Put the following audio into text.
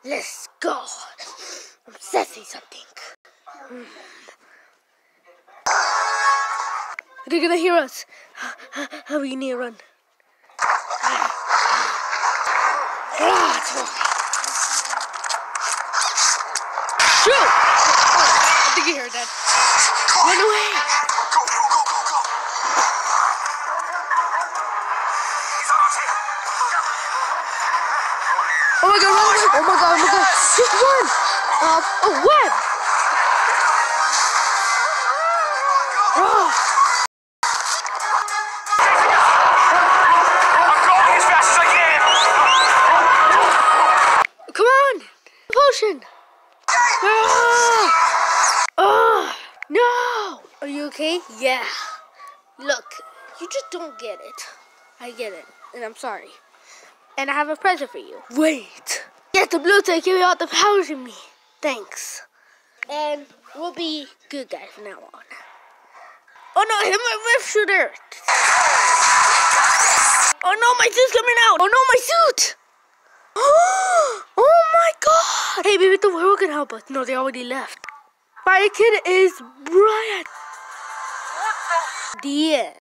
Let's go. I'm sensing something. They're gonna hear us. How we need to run? Shoot! I think you heard that. Run away! Oh my god, run away! Oh my god, just run! A web! I'm going as fast as I can! Come on! Potion! No! Are you okay? Yeah. Look, you just don't get it. I get it, and I'm sorry. And I have a present for you. Wait. Get the blue to give out the powers in me. Thanks. And we'll be good guys from now on. Oh no, I hit my whip shooter. Oh no, my suit's coming out. Oh no, my suit. Oh my god. Hey, maybe the world can help us. No, they already left. Fire Kid is Brian. The end.